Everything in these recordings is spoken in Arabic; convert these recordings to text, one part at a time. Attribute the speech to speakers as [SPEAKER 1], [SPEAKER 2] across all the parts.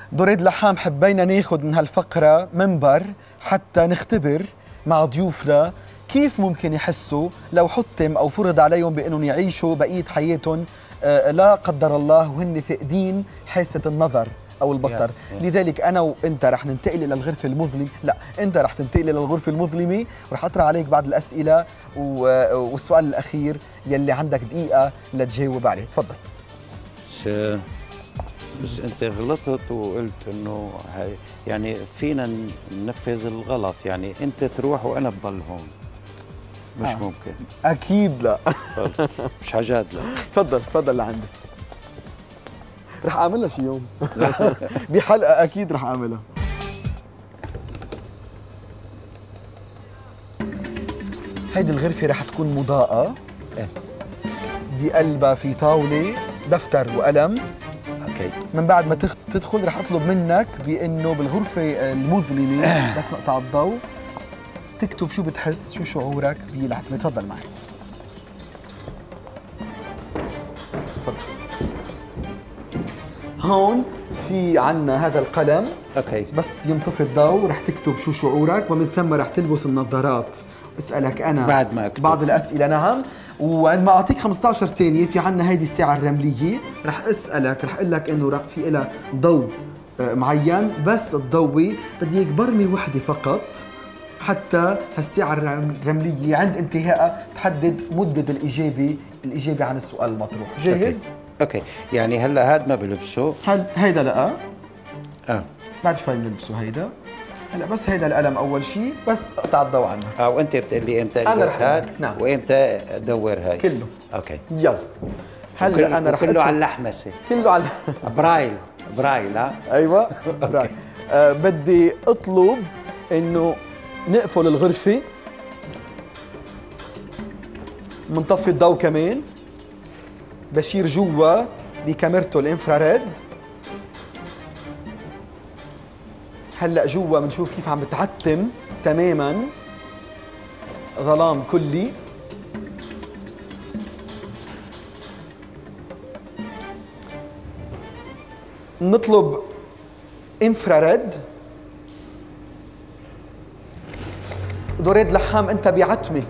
[SPEAKER 1] دريد لحام، حبينا ناخذ من هالفقرة منبر حتى نختبر مع ضيوفنا كيف ممكن يحسوا لو حتم أو فرض عليهم بأنهم يعيشوا بقية حياتهم لا قدر الله وهن فاقدين حاسة النظر أو البصر. لذلك أنا وأنت رح ننتقل إلى الغرفة المظلمة، لا أنت رح تنتقل إلى الغرفة المظلمة ورح أطرح عليك بعض الأسئلة والسؤال الأخير يلي عندك دقيقة لتجاوب عليه. تفضل.
[SPEAKER 2] بس انت غلطت وقلت انه يعني فينا ننفذ الغلط، يعني انت تروح وانا بضل هون. مش ممكن.
[SPEAKER 1] اكيد لا.
[SPEAKER 2] مش حجادلك.
[SPEAKER 1] تفضل لعندي. رح اعملها شي يوم. بحلقه اكيد رح اعملها. هيدي الغرفه رح تكون مضاءه. بقلبها في طاوله، دفتر وقلم. من بعد ما تدخل رح اطلب منك بانه بالغرفه المظلمه بس نقطع الضوء تكتب شو بتحس، شو شعورك بلحظه. تفضل معي. تفضل. هون في عنا هذا القلم. بس ينطفي الضوء رح تكتب شو شعورك، ومن ثم رح تلبس النظارات. اسالك انا
[SPEAKER 2] بعد ما أكتب
[SPEAKER 1] بعض الاسئله. نعم. وعندما اعطيك 15 ثانيه في عنا هيدي الساعه الرمليه، رح اسالك، رح اقول لك انه رح في لها ضوء معين، بس الضوء بدي اياك برمي وحده فقط حتى هالساعه الرمليه عند انتهائها تحدد مده الاجابه عن السؤال المطروح. جاهز؟
[SPEAKER 2] اوكي. يعني هلا هاد ما بلبسه،
[SPEAKER 1] هيدا لا. بعد شوي بنلبسه هيدا. هلا بس هيدا القلم اول شيء، بس اقطع الضوء عنه.
[SPEAKER 2] وانت بتقول لي امتى البس هاد.
[SPEAKER 1] نعم.
[SPEAKER 2] وامتى ادور هاي
[SPEAKER 1] كله.
[SPEAKER 2] اوكي
[SPEAKER 1] يلا. هلا انا رح
[SPEAKER 2] كله على اللحمسه.
[SPEAKER 1] كله على
[SPEAKER 2] برايل ها.
[SPEAKER 1] ايوه برايل. بدي اطلب انه نقفل الغرفه، منطفي الضوء كمان، بشير جوا بكاميرته الانفراريد. هلا جوا بنشوف كيف عم بتعتم تماما، ظلام كلي. نطلب انفراريد. دريد لحام انت بعتمه.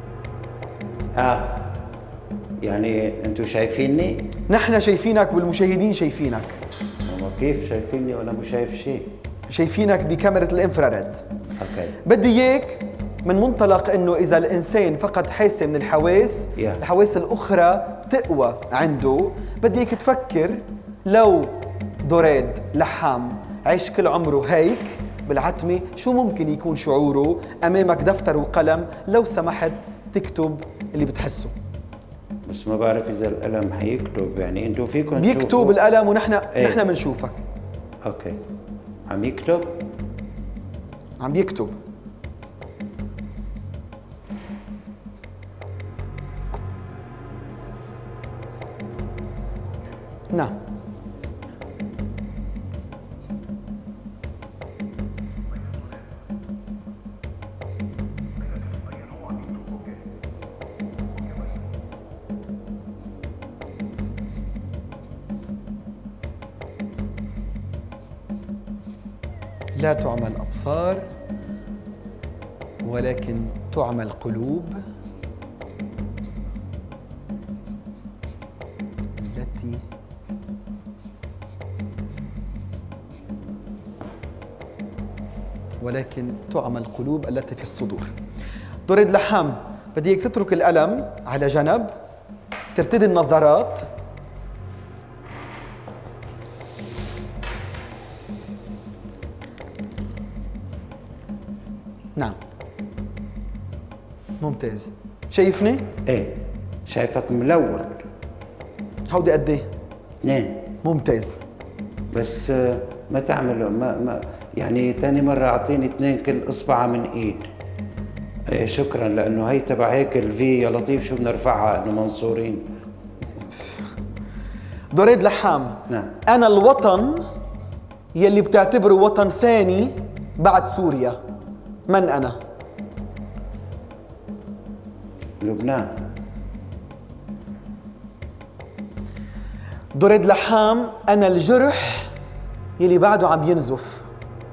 [SPEAKER 2] يعني انتم شايفيني؟
[SPEAKER 1] نحن شايفينك والمشاهدين شايفينك.
[SPEAKER 2] كيف شايفيني وانا مش شايف شيء؟
[SPEAKER 1] شايفينك بكاميرا الانفراريد. بدي اياك من منطلق انه اذا الانسان فقد حاسه من الحواس، الحواس الاخرى تقوى عنده. بدي اياك تفكر لو دريد لحام عيش كل عمره هيك بالعتمه، شو ممكن يكون شعوره؟ امامك دفتر وقلم، لو سمحت تكتب اللي بتحسه.
[SPEAKER 2] بس ما بعرف اذا القلم حيكتب، يعني انتم فيكم
[SPEAKER 1] بيكتب القلم ونحن نحن بنشوفك.
[SPEAKER 2] اوكي. عم يكتب؟
[SPEAKER 1] عم بيكتب. نعم. لا تعمى الأبصار ولكن تعمى القلوب التي في الصدور. دريد لحام بدي اياك تترك القلم على جنب، ترتدي النظارات. نعم ممتاز. شايفني؟
[SPEAKER 2] ايه شايفك ملون.
[SPEAKER 1] هودي قد ايه؟
[SPEAKER 2] 2.
[SPEAKER 1] ممتاز.
[SPEAKER 2] بس ما تعملوا ما يعني ثاني مرة اعطيني 2 كل اصبع من ايد. ايه شكرا، لانه هي تبع هيك الفي يا لطيف شو بنرفعها انه منصورين.
[SPEAKER 1] دريد لحام.
[SPEAKER 2] نعم.
[SPEAKER 1] انا الوطن يلي بتعتبره وطن ثاني بعد سوريا، من انا؟
[SPEAKER 2] لبنان.
[SPEAKER 1] دريد لحام، أنا الجرح يلي بعده عم ينزف.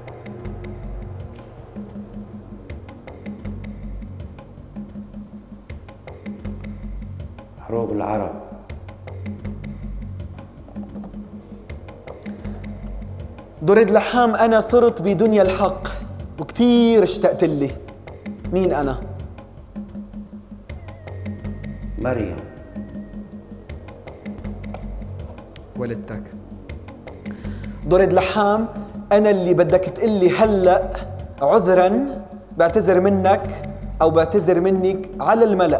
[SPEAKER 2] حروب العرب.
[SPEAKER 1] دريد لحام، أنا صرت بدنيا الحق وكتير اشتقت لي. مين أنا؟
[SPEAKER 2] مريم.
[SPEAKER 1] والدتك. دريد لحام، أنا اللي بدك تقلي هلأ عذراً بعتذر منك أو بعتذر منك على الملأ.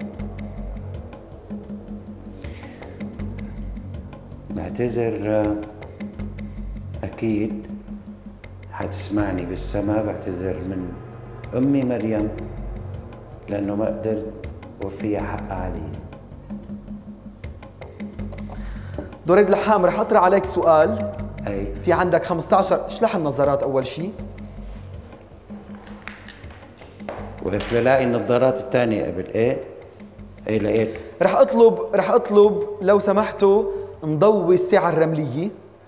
[SPEAKER 2] بعتذر أكيد حتسمعني بالسماء. بعتذر من أمي مريم لأنه ما قدرت وفيها حق علي.
[SPEAKER 1] دريد لحام، رح أطرح عليك سؤال.
[SPEAKER 2] أي
[SPEAKER 1] في عندك 15. اشلح النظارات أول شيء.
[SPEAKER 2] وقف للاقي النظارات الثانية قبل. إيه لقيت.
[SPEAKER 1] رح أطلب لو سمحتوا مضوي الساعة الرملية.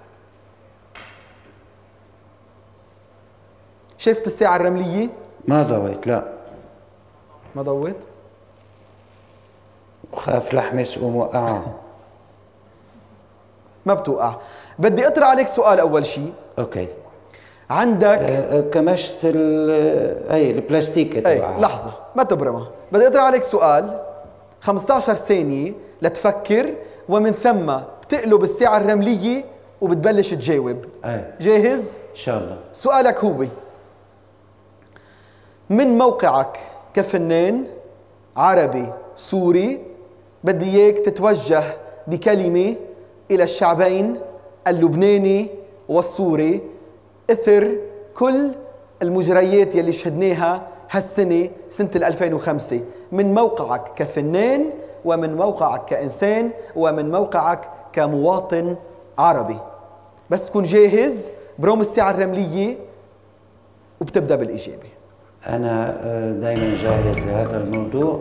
[SPEAKER 1] شفت الساعة الرملية؟
[SPEAKER 2] ما ضويت. لا
[SPEAKER 1] ما ضويت؟
[SPEAKER 2] وخاف لحمس وموقعها.
[SPEAKER 1] ما بتوقع. بدي أطرح عليك سؤال أول شيء.
[SPEAKER 2] اوكي.
[SPEAKER 1] عندك
[SPEAKER 2] كمشت هي البلاستيكة تبعها.
[SPEAKER 1] لحظة ما تبرمها. بدي أطرح عليك سؤال 15 ثانية لتفكر، ومن ثم بتقلب الساعة الرملية وبتبلش تجاوب. جاهز؟
[SPEAKER 2] إن شاء الله.
[SPEAKER 1] سؤالك هو: من موقعك كفنان عربي سوري بدي اياك تتوجه بكلمة إلى الشعبين اللبناني والسوري إثر كل المجريات يلي شهدناها هالسنة، سنة 2005، من موقعك كفنان ومن موقعك كإنسان ومن موقعك كمواطن عربي. بس تكون جاهز بروم الساعة الرملية وبتبدأ بالإجابة.
[SPEAKER 2] أنا دائما جاهز لهذا الموضوع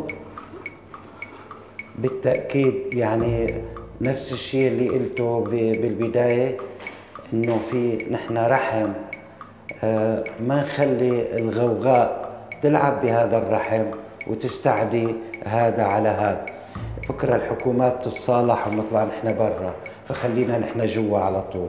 [SPEAKER 2] بالتأكيد. يعني نفس الشيء اللي قلته بالبداية، إنه في نحن رحم، ما نخلي الغوغاء تلعب بهذا الرحم وتستعدي هذا على هذا. بكرة الحكومات تتصالح ونطلع نحن برا، فخلينا نحن جوا على طول.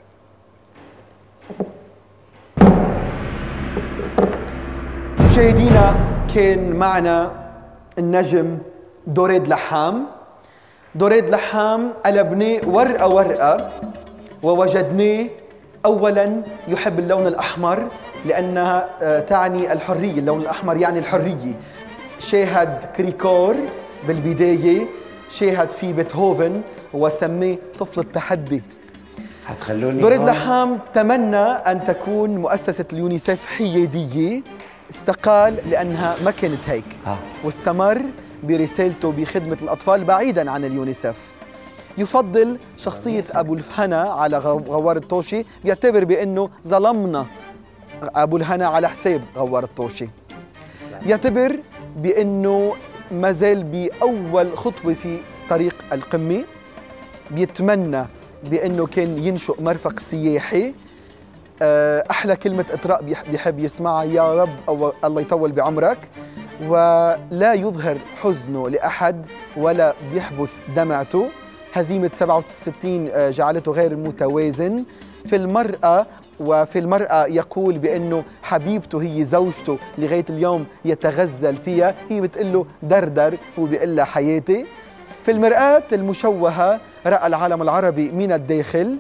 [SPEAKER 1] مشاهدينا، كان معنا النجم دريد لحام. دريد لحام قلبناه ورقة ورقة ووجدناه أولاً يحب اللون الأحمر لأنها تعني الحرية. اللون الأحمر يعني الحرية. شاهد كريكور بالبداية، شاهد في بيتهوفن وسميه طفل التحدي. دريد لحام تمنى أن تكون مؤسسة اليونيسف حيادية، استقال لأنها ما كانت هيك، واستمر برسالته بخدمة الأطفال بعيداً عن اليونيسف. يفضل شخصية أبو الهنا على غوار الطوشي، بيعتبر بأنه ظلمنا أبو الهنا على حساب غوار الطوشي. يعتبر بأنه ما زال بأول خطوة في طريق القمة. بيتمنى بأنه كان ينشئ مرفق سياحي. أحلى كلمة إطراء بيحب يسمعها: يا رب أو الله يطول بعمرك. ولا يظهر حزنه لأحد ولا بيحبس دمعته. هزيمة 67 جعلته غير متوازن في المرأة، وفي المرأة يقول بأنه حبيبته هي زوجته لغاية اليوم يتغزل فيها. هي بتقول له دردر، هو بيقول لها حياتي. في المرآة المشوهة رأى العالم العربي من الداخل،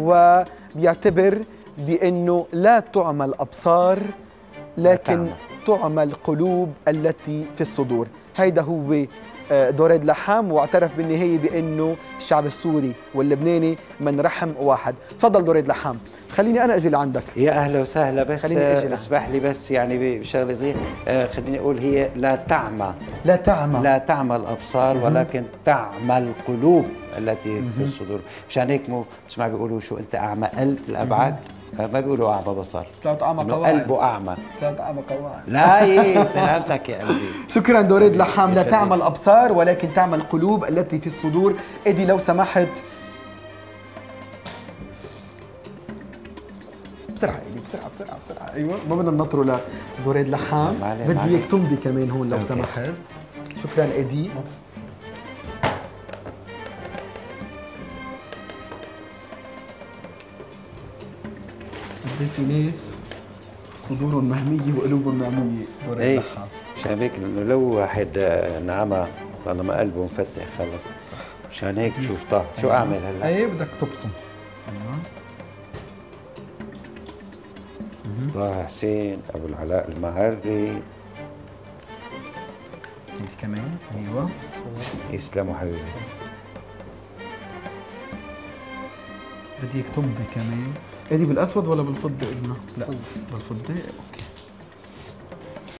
[SPEAKER 1] وبيعتبر بأنه لا تعمل أبصار لكن تعمل قلوب التي في الصدور. هيدا هو دريد لحام، واعترف بالنهاية بأنه الشعب السوري واللبناني من رحم واحد. تفضل دريد لحام. خليني أنا أجي لعندك.
[SPEAKER 2] يا أهلا وسهلا. بس اسمح لي بس يعني بشغلة زي خليني أقول، هي لا تعمى الأبصار ولكن تعمى القلوب التي في الصدور. مشان هيك مو بتسمع بيقولوا شو أنت أعمى قلب الأبعاد، ما بيقولوا أعمى بصر،
[SPEAKER 1] 3 أعمى قواعد،
[SPEAKER 2] قلبه أعمى.
[SPEAKER 1] 3 أعمى قواعد.
[SPEAKER 2] لا سلامتك يا قلبي.
[SPEAKER 1] شكرا دريد لحام. لا تعمى الأبصار ولكن تعمى القلوب التي في الصدور. إيدي لو سمحت بسرعه ايدي، بسرعه بسرعه بسرعه. ايوه ما بدنا ننطروا لدوريد لحام. بدي اياك تمضي كمان هون لو سمحت. شكرا ايدي. قد في ناس صدورهم مهميه وقلوبهم معميه دوريد لحام.
[SPEAKER 2] مشان هيك انه لو واحد نعمى والله ما قلبه مفتح خلص. مشان هيك شوف طه شو اعمل هلا؟
[SPEAKER 1] ايه بدك تبصم.
[SPEAKER 2] طه حسين ابو العلاء المعري.
[SPEAKER 1] هيك كمان. ايوه
[SPEAKER 2] يسلموا حبيبي.
[SPEAKER 1] بدي اياك تمضي كمان. ايدي بالاسود ولا بالفضه ابنها؟ لا بالفضه. اوكي